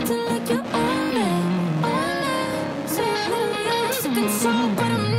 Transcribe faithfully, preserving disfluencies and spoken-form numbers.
acting like you own it, own it. Say you lost control, but I'm